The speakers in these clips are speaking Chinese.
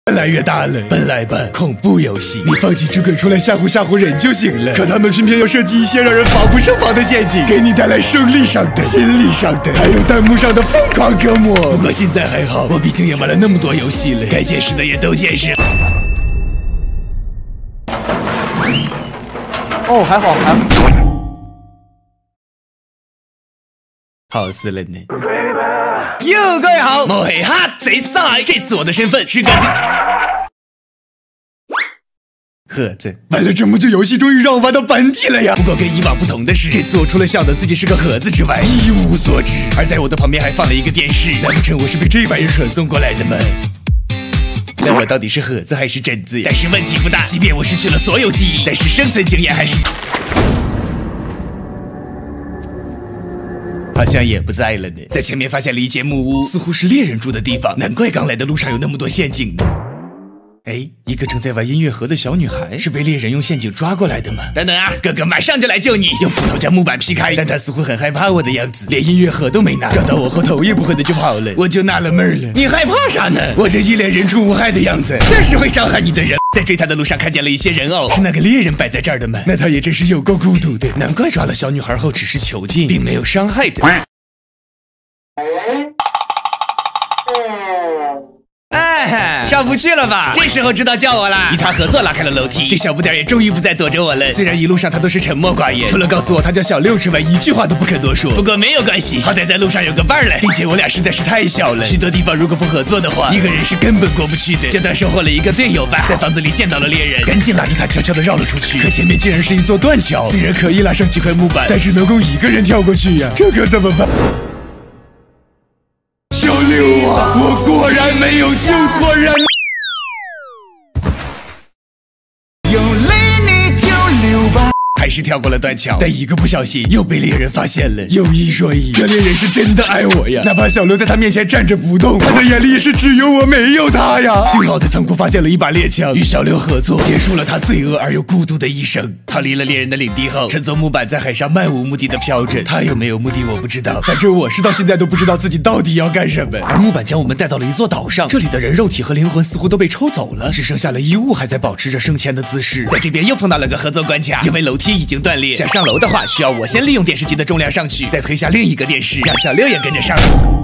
越来越大了。本来吧，恐怖游戏，你放几只鬼出来吓唬吓唬人就行了。可他们偏偏要设计一些让人防不胜防的陷阱，给你带来生理上的、心理上的，还有弹幕上的疯狂折磨。不过现在还好，我毕竟也玩了那么多游戏了，该见识的也都见识。 哦，还好， 好死了呢！哟，各位好，我嘿哈贼上来，这次我的身份是个盒子。玩了这么久游戏，终于让我玩到本体了呀！不过跟以往不同的是，这次我除了晓得自己是个盒子之外，一无所知。而在我的旁边还放了一个电视，难不成我是被这玩意儿传送过来的吗？那我到底是盒子还是贞子呀？但是问题不大，即便我失去了所有记忆，但是生存经验还是……好像也不在了呢。在前面发现了一间木屋，似乎是猎人住的地方，难怪刚来的路上有那么多陷阱呢。哎，一个正在玩音乐盒的小女孩是被猎人用陷阱抓过来的吗？等等啊，哥哥马上就来救你！用斧头将木板劈开，但他似乎很害怕我的样子，连音乐盒都没拿，撞到我后头也不回的就跑了。我就纳了闷了，你害怕啥呢？我这一脸人畜无害的样子，确实会伤害你的人。在追他的路上看见了一些人偶，是那个猎人摆在这儿的吗？那他也真是有够孤独的，难怪抓了小女孩后只是囚禁，并没有伤害她。上不去了吧？这时候知道叫我啦！与他合作拉开了楼梯，这小不点也终于不再躲着我了。虽然一路上他都是沉默寡言，除了告诉我他叫小六之外，一句话都不肯多说。不过没有关系，好歹在路上有个伴儿了，并且我俩实在是太小了，许多地方如果不合作的话，一个人是根本过不去的。就当收获了一个队友吧。在房子里见到了猎人，赶紧拉着他悄悄地绕了出去。可前面竟然是一座断桥，虽然可以拉上几块木板，但是能够一个人跳过去呀，这可怎么办？小六啊，我果然没有救错人。还是跳过了断桥，但一个不小心又被猎人发现了。有一说一，这猎人是真的爱我呀！哪怕小刘在他面前站着不动，他的眼里也是只有我没有他呀。幸好在仓库发现了一把猎枪，与小刘合作，结束了他罪恶而又孤独的一生。逃离了猎人的领地后，乘坐木板在海上漫无目的的飘着。他有没有目的我不知道，反正我是到现在都不知道自己到底要干什么。而木板将我们带到了一座岛上，这里的人肉体和灵魂似乎都被抽走了，只剩下了衣物还在保持着生前的姿势。在这边又碰到了个合作关卡，因为楼梯已经断裂，想上楼的话，需要我先利用电视机的重量上去，再推下另一个电视，让小六也跟着上。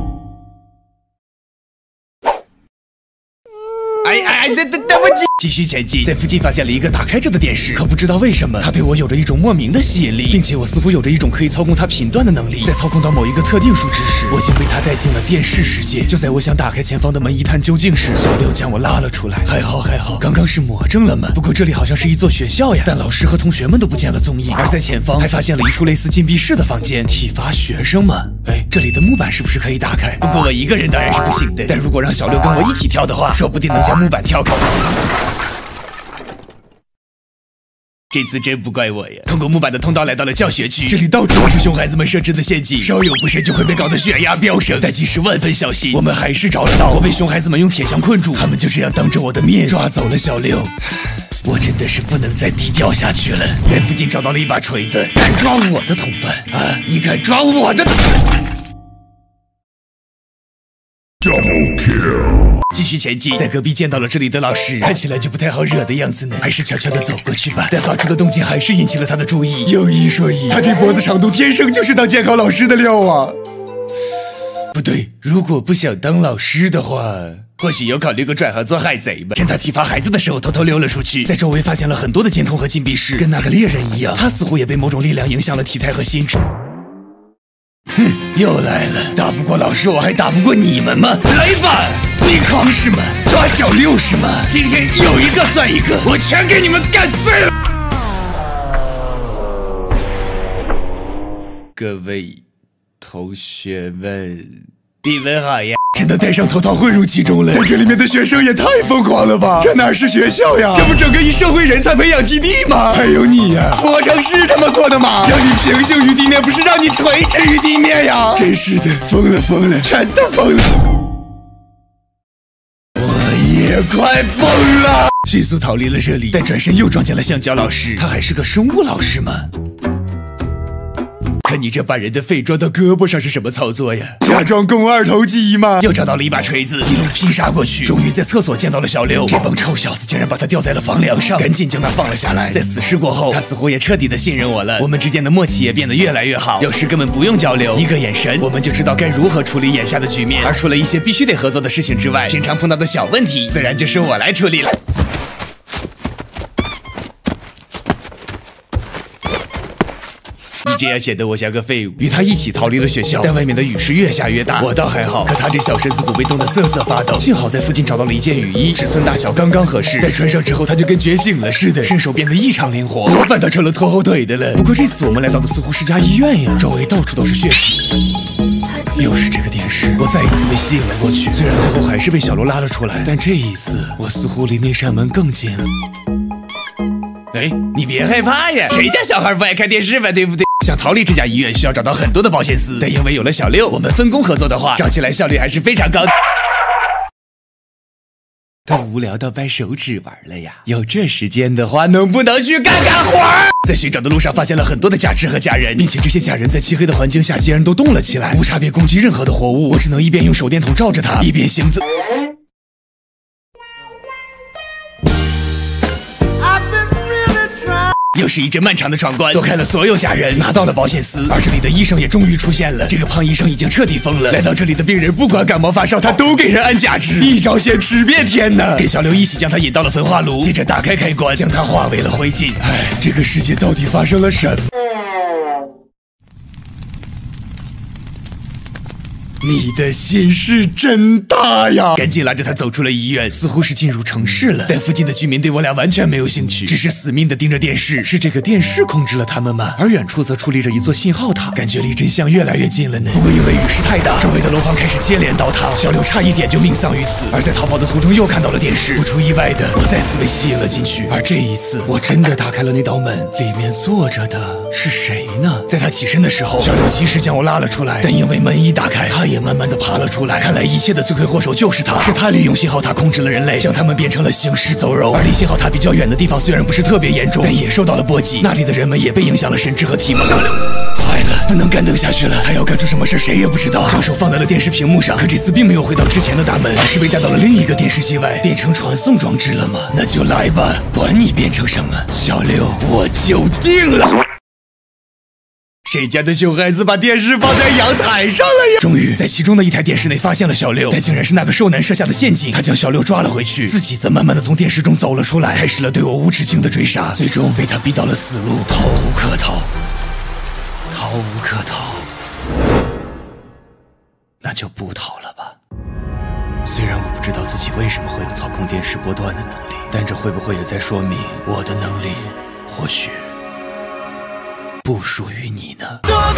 对不起，继续前进，在附近发现了一个打开着的电视，可不知道为什么，它对我有着一种莫名的吸引力，并且我似乎有着一种可以操控它频段的能力。在操控到某一个特定数值时，我竟被它带进了电视世界。就在我想打开前方的门一探究竟时，小六将我拉了出来。还好，刚刚是魔怔了吗？不过这里好像是一座学校呀，但老师和同学们都不见了踪影。而在前方还发现了一处类似禁闭室的房间，体罚学生们。哎，这里的木板是不是可以打开？不过我一个人当然是不行的，但如果让小六跟我一起跳的话，说不定能将木板跳开。这次真不怪我呀！通过木板的通道来到了教学区，这里到处都是熊孩子们设置的陷阱，稍有不慎就会被搞得血压飙升。但即使万分小心，我们还是找了到。我被熊孩子们用铁箱困住，他们就这样当着我的面抓走了小六。我真的是不能再低调下去了。在附近找到了一把锤子，敢抓我的同伴啊！你敢抓我的同伴？Double kill。继续前进，在隔壁见到了这里的老师，看起来就不太好惹的样子呢，还是悄悄地走过去吧。但发出的动静还是引起了他的注意。有一说一，他这脖子长度天生就是当监考老师的料啊！不对，如果不想当老师的话，或许有考虑过转行做海贼吧。趁他体罚孩子的时候，偷偷溜了出去，在周围发现了很多的监控和禁闭室，跟那个猎人一样，他似乎也被某种力量影响了体态和心智。哼，又来了！打不过老师，我还打不过你们吗？来吧，你扛是吗？抓小六是吗？今天有一个算一个，我全给你们干碎了！各位同学们，你们好呀！真的戴上头套混入其中了，但这里面的学生也太疯狂了吧！这哪是学校呀？这不整个一社会人才培养基地吗？还有你呀，佛城是这么做的吗？让你平行于地面，不是让你垂直于地面呀！真是的，疯了，全都疯了！我也快疯了！迅速逃离了这里，但转身又撞见了橡胶老师，他还是个生物老师吗？ 看你这把人的肺装到胳膊上是什么操作呀？假装肱二头肌吗？又找到了一把锤子，一路劈杀过去，终于在厕所见到了小六。这帮臭小子竟然把他吊在了房梁上，赶紧将他放了下来。在此事过后，他似乎也彻底的信任我了，我们之间的默契也变得越来越好，有时根本不用交流，一个眼神我们就知道该如何处理眼下的局面。而除了一些必须得合作的事情之外，平常碰到的小问题自然就是我来处理了。你这样显得我像个废物。与他一起逃离了学校，但外面的雨是越下越大。我倒还好，可他这小身子骨被冻得瑟瑟发抖。幸好在附近找到了一件雨衣，尺寸大小刚刚合适。但穿上之后，他就跟觉醒了似的，身手变得异常灵活，我反倒成了拖后腿的了。不过这次我们来到的似乎是家医院呀，周围到处都是血迹。又是这个电视，我再一次被吸引了过去。虽然最后还是被小罗拉了出来，但这一次我似乎离那扇门更近了。哎，你别害怕呀，谁家小孩不爱看电视吧，对不对？想逃离这家医院需要找到很多的保险丝，但因为有了小六，我们分工合作的话，找起来效率还是非常高的。都无聊到掰手指玩了呀！有这时间的话，能不能去干活儿？在寻找的路上，发现了很多的假肢和假人，并且这些假人在漆黑的环境下竟然都动了起来，无差别攻击任何的活物。我只能一边用手电筒照着它，一边行走。又是一阵漫长的闯关，躲开了所有假人，拿到了保险丝，而这里的医生也终于出现了。这个胖医生已经彻底疯了，来到这里的病人不管感冒发烧，他都给人按假肢，一招鲜吃遍天呢。跟小刘一起将他引到了焚化炉，接着打开开关，将他化为了灰烬。唉，这个世界到底发生了什么？你的心是真大呀！赶紧拉着他走出了医院，似乎是进入城市了。但附近的居民对我俩完全没有兴趣，只是死命的盯着电视。是这个电视控制了他们吗？而远处则矗立着一座信号塔，感觉离真相越来越近了呢。不过因为雨势太大，周围的楼房开始接连倒塌，小刘差一点就命丧于此。而在逃跑的途中又看到了电视，不出意外的，我再次被吸引了进去。而这一次，我真的打开了那道门，里面坐着的是谁呢？在他起身的时候，小刘及时将我拉了出来，但因为门一打开，他也慢慢的爬了出来。看来一切的罪魁祸首就是他，是他利用信号塔控制了人类，将他们变成了行尸走肉。而离信号塔比较远的地方虽然不是特别严重，但也受到了波及，那里的人们也被影响了神智和体貌。坏了，不能干等下去了，他要干出什么事谁也不知道。将手放在了电视屏幕上，可这次并没有回到之前的大门，而是被带到了另一个电视机外，变成传送装置了吗？那就来吧，管你变成什么，小六我就定了。谁家的熊孩子把电视放在阳台上了呀？终于在其中的一台电视内发现了小六，但竟然是那个瘦男设下的陷阱。他将小六抓了回去，自己则慢慢的从电视中走了出来，开始了对我无止境的追杀，最终被他逼到了死路，逃无可逃，逃无可逃，那就不逃了吧。虽然我不知道自己为什么会有操控电视波段的能力，但这会不会也在说明我的能力或许不属于你呢？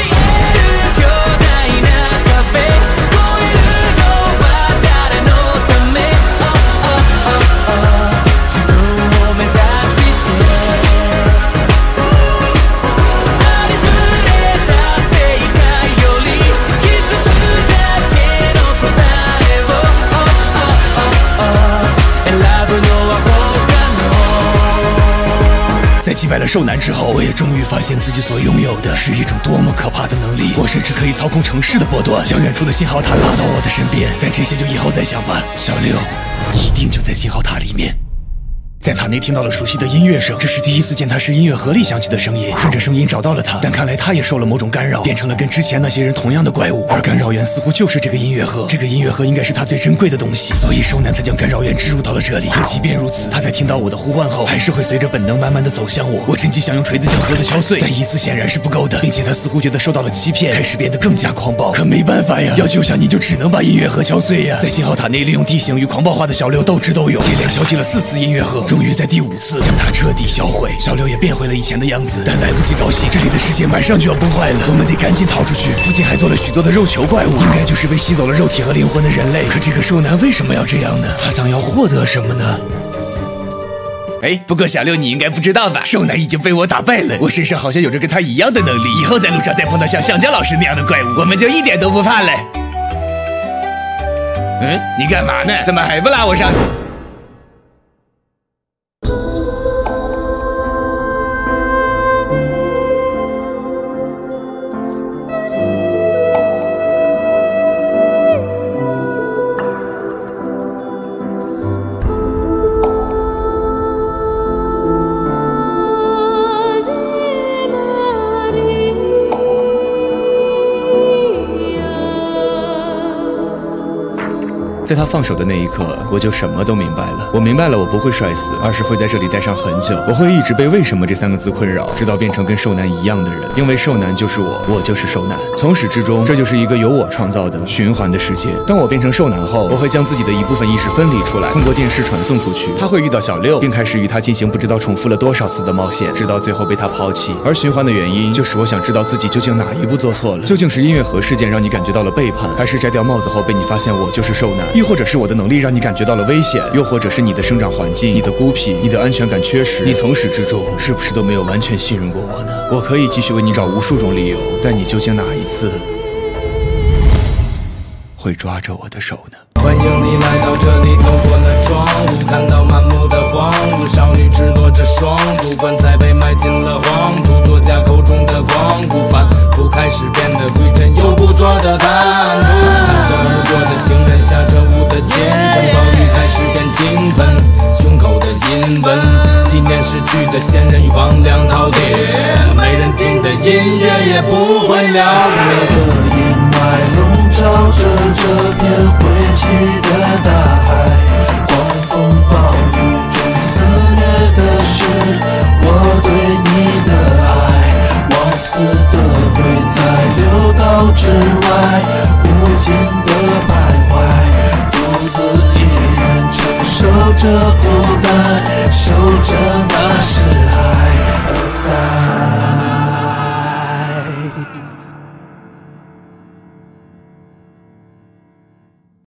在击败了兽男之后，我也终于发现自己所拥有的是一种多么可怕的能力。我甚至可以操控城市的波段，将远处的信号塔拉到我的身边。但这些就以后再想吧。小六一定就在信号塔里面。在塔内听到了熟悉的音乐声，这是第一次见他是音乐盒里响起的声音。顺着声音找到了他，但看来他也受了某种干扰，变成了跟之前那些人同样的怪物。而干扰源似乎就是这个音乐盒，这个音乐盒应该是他最珍贵的东西，所以兽男才将干扰源植入到了这里。可即便如此，他在听到我的呼唤后，还是会随着本能慢慢的走向我。我趁机想用锤子将盒子敲碎，但一次显然是不够的，并且他似乎觉得受到了欺骗，开始变得更加狂暴。可没办法呀，要救下你就只能把音乐盒敲碎呀。在信号塔内利用地形与狂暴化的小六斗智斗勇，接连敲击了4次音乐盒，终于在第5次将它彻底销毁。小六也变回了以前的样子，但来不及高兴，这里的世界马上就要崩坏了，我们得赶紧逃出去。附近还做了许多的肉球怪物，应该就是被吸走了肉体和灵魂的人类。可这个兽男为什么要这样呢？他想要获得什么呢？哎，不过小六你应该不知道吧，兽男已经被我打败了，我身上好像有着跟他一样的能力，以后在路上再碰到像橡胶老师那样的怪物，我们就一点都不怕了。你干嘛呢？怎么还不拉我上？ 在他放手的那一刻，我就什么都明白了。我明白了，我不会摔死，而是会在这里待上很久。我会一直被为什么这3个字困扰，直到变成跟兽男一样的人。因为兽男就是我，我就是兽男。从始至终，这就是一个由我创造的循环的世界。当我变成兽男后，我会将自己的一部分意识分离出来，通过电视传送出去。他会遇到小六，并开始与他进行不知道重复了多少次的冒险，直到最后被他抛弃。而循环的原因，就是我想知道自己究竟哪一步做错了。究竟是音乐盒事件让你感觉到了背叛，还是摘掉帽子后被你发现我就是兽男？亦或者是我的能力让你感觉到了危险？又或者是你的生长环境、你的孤僻、你的安全感缺失？你从始至终是不是都没有完全信任过我呢？我可以继续为你找无数种理由，但你究竟哪一次会抓着我的手呢？ 欢迎你来到这里，透过了窗户，看到满目的荒芜，少女只落着双足，棺材被埋进了黄土，作家口中的光谷，反复开始变得规整又不做的贪图，擦身而过的行人，下着雾的清晨，暴雨开始变倾盆，胸口的阴纹，纪念逝去的先人与亡灵饕餮，没人听的音乐也不会了解。 阴霾笼罩着这片灰漆的大海，狂风暴雨中肆虐的是我对你的爱，往死的鬼在流道之外无尽的徘徊，独自一人承受着孤单，守着那时